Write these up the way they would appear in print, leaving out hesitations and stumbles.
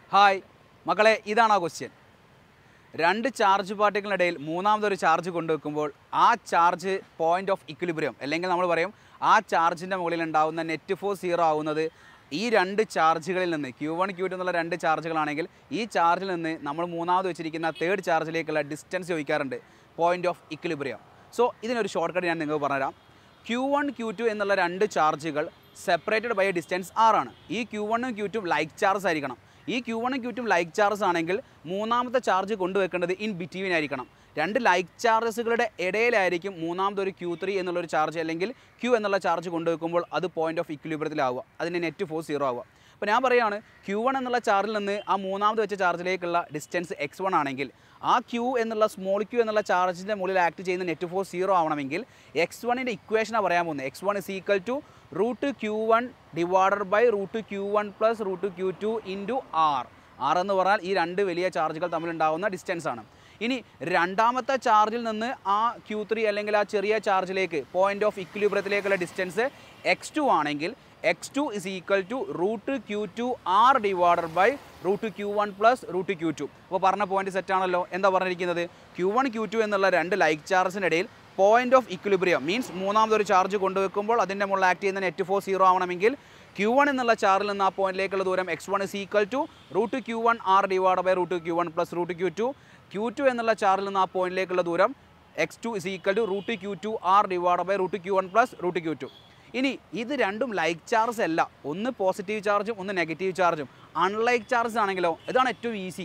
Hi മക്കളെ, ഇതാണ് ആ ക്വസ്റ്റ്യൻ. രണ്ട് ചാർജ് പാർട്ടിക്കിളിനിടയിൽ മൂന്നാമതൊരു ചാർജ് കൊണ്ടുവെക്കുമ്പോൾ ആ ചാർജ് പോയിന്റ് ഓഫ് ഇക്വിലിബ്രിയം, അല്ലെങ്കിൽ നമ്മൾ പറയും ആ ചാർജിൻ്റെ മുകളിൽ ഉണ്ടാകുന്ന നെറ്റ് ഫോഴ്സ് സീറോ ആവുന്നത് ഈ രണ്ട് ചാർജുകളിൽ നിന്ന് Q1 Q2 എന്നുള്ള രണ്ട് ചാർജുകളാണെങ്കിൽ ഈ ചാർജിൽ നിന്ന് നമ്മൾ മൂന്നാമത് വെച്ചിരിക്കുന്ന തേർഡ് ചാർജിലേക്കുള്ള ഡിസ്റ്റൻസ് ചോദിക്കാറുണ്ട്, പോയിന്റ് ഓഫ് ഇക്വിലിബ്രിയം. സോ ഇതിനൊരു ഷോർട്ട് കട്ട് ഞാൻ നിങ്ങൾക്ക് പറഞ്ഞുതരാം. Q1 Q2 എന്നുള്ള രണ്ട് ചാർജുകൾ separated by a distance R ആണ്. ഈ Q1 ഉം Q2 ലൈക്ക് ചാർജ് ആയിരിക്കണം. ഈ Q1 ഉം Q2 ലൈക്ക് ചാർജ് ആണെങ്കിൽ മൂന്നാമത്തെ ചാർജ് കൊണ്ടുവെക്കേണ്ടത് ഇൻ ബിറ്റ്വീൻ ആയിരിക്കണം. രണ്ട് ലൈക്ക് ചാർജസുകളുടെ ഇടയിലായിരിക്കും മൂന്നാമതൊരു Q3 എന്നുള്ളൊരു ചാർജ് അല്ലെങ്കിൽ Q എന്നുള്ള ചാർജ് കൊണ്ടുവെക്കുമ്പോൾ അത് പോയിന്റ് ഓഫ് ഇക്വിലിബ്രിയത്തിലാവുക, അതിൻ്റെ നെറ്റ് ഫോഴ്സ് സീറോ ആവുക. അപ്പോൾ ഞാൻ പറയുകയാണ്, Q1 എന്നുള്ള ചാർജിൽ നിന്ന് ആ മൂന്നാമത് വെച്ച ചാർജിലേക്കുള്ള ഡിസ്റ്റൻസ് x1 ആണെങ്കിൽ ആ Q എന്നുള്ള സ്മോൾ Q എന്നുള്ള ചാർജിൻ്റെ മുകളിൽ ആക്ട് ചെയ്യുന്ന നെറ്റ് ഫോഴ്സ് സീറോ ആവണമെങ്കിൽ x1ൻ്റെ ഇക്വേഷനാണ് പറയാൻ പോകുന്നത്. x1 is equal to √Q1 divided by √Q1 plus √Q2 into R. R എന്ന് പറഞ്ഞാൽ ഈ രണ്ട് വലിയ ചാർജുകൾ തമ്മിലുണ്ടാകുന്ന ഡിസ്റ്റൻസ് ആണ്. ഇനി രണ്ടാമത്തെ ചാർജിൽ നിന്ന് ആ Q3 അല്ലെങ്കിൽ ആ ചെറിയ ചാർജിലേക്ക് പോയിന്റ് ഓഫ് ഇക്വിലിബ്രിയത്തിലേക്കുള്ള ഡിസ്റ്റൻസ് x2 ആണെങ്കിൽ x2 is equal to √Q2 R divided by √Q1 plus √Q2. അപ്പോൾ പറഞ്ഞ പോയിന്റ് സെറ്റ് ആണല്ലോ. എന്താ പറഞ്ഞിരിക്കുന്നത്? Q1 Q2 എന്നുള്ള രണ്ട് ലൈക്ക് ചാർജിനിടയിൽ പോയിന്റ് ഓഫ് ഇക്വിലിബ്രിയം മീൻസ് മൂന്നാമതൊരു ചാർജ് കൊണ്ടുവെക്കുമ്പോൾ അതിൻ്റെ മുകളിൽ ആക്ട് ചെയ്യുന്ന നെറ്റ് ഫോഴ്സ് സീറോ ആവണമെങ്കിൽ Q1 എന്നുള്ള ചാർജിൽ നിന്ന് ആ പോയിന്റിലേക്കുള്ള ദൂരം x1 is equal to √Q1 R divided by √Q1 plus √Q2. Q2 എന്നുള്ള ചാർജിൽ നിന്ന് ആ പോയിന്റിലേക്കുള്ള ദൂരം x2 is equal to √Q2 R divided by √Q1 plus √Q2. ഇനി ഇത് രണ്ടും ലൈക്ക് ചാർജ് അല്ല, ഒന്ന് പോസിറ്റീവ് ചാർജും ഒന്ന് നെഗറ്റീവ് ചാർജും. അൺലൈക്ക് ചാർജ് ആണെങ്കിലോ ഇതാണ് ഏറ്റവും ഈസി.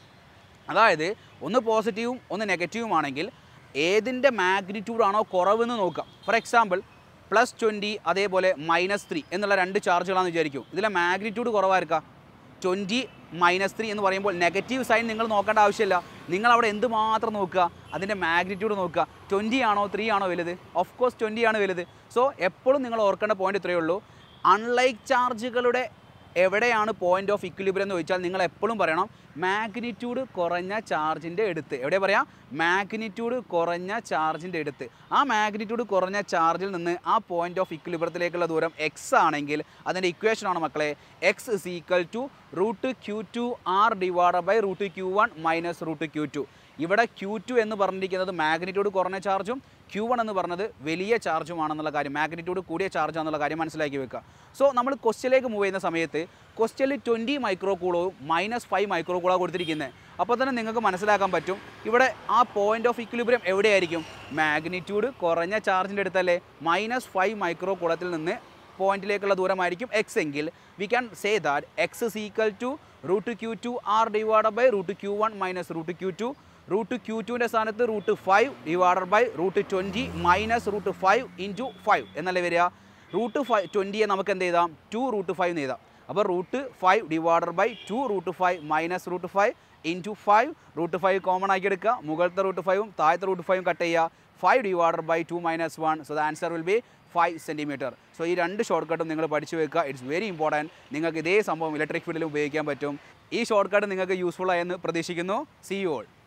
അതായത് ഒന്ന് പോസിറ്റീവും ഒന്ന് നെഗറ്റീവും ആണെങ്കിൽ ഏതിൻ്റെ മാഗ്നിറ്റ്യൂഡ് ആണോ കുറവെന്ന് നോക്കാം. ഫോർ എക്സാമ്പിൾ +20 അതേപോലെ -3 എന്നുള്ള രണ്ട് ചാർജുകളാണെന്ന് വിചാരിക്കും. ഇതിലെ മാഗ്നിറ്റ്യൂഡ് കുറവായിരിക്കാം. 20 -3 എന്ന് പറയുമ്പോൾ നെഗറ്റീവ് സൈൻ നിങ്ങൾ നോക്കേണ്ട ആവശ്യമില്ല. നിങ്ങൾ അവിടെ എന്ത് മാത്രം നോക്കുക, അതിൻ്റെ മാഗ്നിറ്റ്യൂഡ് നോക്കുക. 20 ആണോ 3 ആണോ വലുത്? ഓഫ് കോഴ്സ് 20 ആണ് വലുത്. സോ എപ്പോഴും നിങ്ങൾ ഓർക്കേണ്ട പോയിന്റ് ഇത്രയേ ഉള്ളൂ. അൺലൈക്ക് ചാർജുകളുടെ എവിടെയാണ് പോയിന്റ് ഓഫ് ഇക്വിലിബ്രിയം എന്ന് ചോദിച്ചാൽ നിങ്ങൾ എപ്പോഴും പറയണം മാഗ്നിറ്റ്യൂഡ് കുറഞ്ഞ ചാർജിൻ്റെ അടുത്ത്. എവിടെ പറയാം? മാഗ്നിറ്റ്യൂഡ് കുറഞ്ഞ ചാർജിൻ്റെ അടുത്ത്. ആ മാഗ്നിറ്റ്യൂഡ് കുറഞ്ഞ ചാർജിൽ നിന്ന് ആ പോയിന്റ് ഓഫ് ഇക്വിലിബ്രിയത്തിലേക്കുള്ള ദൂരം x ആണെങ്കിൽ അതിൻ്റെ ഇക്വേഷനാണ് മക്കളെ x is equal to √Q2 R divided by √Q1 minus √Q2. ഇവിടെ Q2 എന്ന് പറഞ്ഞിരിക്കുന്നത് മാഗ്നിറ്റ്യൂഡ് കുറഞ്ഞ ചാർജും Q1 എന്ന് പറഞ്ഞത് വലിയ ചാർജുമാണെന്നുള്ള കാര്യം, മാഗ്നിറ്റ്യൂഡ് കൂടിയ ചാർജാണെന്നുള്ള കാര്യം മനസ്സിലാക്കി വെക്കുക. സോ നമ്മൾ ക്വസ്റ്റ്യനിലേക്ക് മൂവ് ചെയ്യുന്ന സമയത്ത് ക്വസ്റ്റ്യനിൽ 20 മൈക്രോ കൂളവും -5 മൈക്രോ കൂളാണ് കൊടുത്തിരിക്കുന്നത്. അപ്പോൾ തന്നെ നിങ്ങൾക്ക് മനസ്സിലാക്കാൻ പറ്റും ഇവിടെ ആ പോയിന്റ് ഓഫ് ഇക്വിലിബ്രിയം എവിടെയായിരിക്കും? മാഗ്നിറ്റ്യൂഡ് കുറഞ്ഞ ചാർജിൻ്റെ അടുത്തല്ലേ. -5 മൈക്രോ കൂളത്തിൽ നിന്ന് പോയിന്റിലേക്കുള്ള ദൂരമായിരിക്കും x എങ്കിൽ we can say that x is equal to √Q2 R divided by √Q1 minus √Q2. √Q2ൻ്റെ സ്ഥാനത്ത് √5 divided by √20 minus √5 into 5 എന്നല്ലേ വരിക. √20യെ നമുക്ക് എന്ത് ചെയ്താം? 2√5 എന്ന് എഴുതാം. അപ്പോൾ √5 divided by 2√5 minus √5 into 5. √5 common ആക്കി എടുക്കുക. മുകളിലത്തെ √5ഉം താഴത്തെ √5ഉം കട്ട് ചെയ്യുക. 5 divided by 2 minus 1. So the answer will be 5 centimeter. So ഈ രണ്ട് ഷോർട്ട് കട്ടും നിങ്ങൾ പഠിച്ചു വെക്കുക. It's very important. നിങ്ങൾക്ക് ഇതേ സംഭവം ഇലക്ട്രിക് ഫീൽഡിൽ ഉപയോഗിക്കാൻ പറ്റും. ഈ ഷോർട്ട് കട്ട് നിങ്ങൾക്ക് യൂസ്ഫുൾ ആയെന്ന് പ്രതീക്ഷിക്കുന്നു. See you all.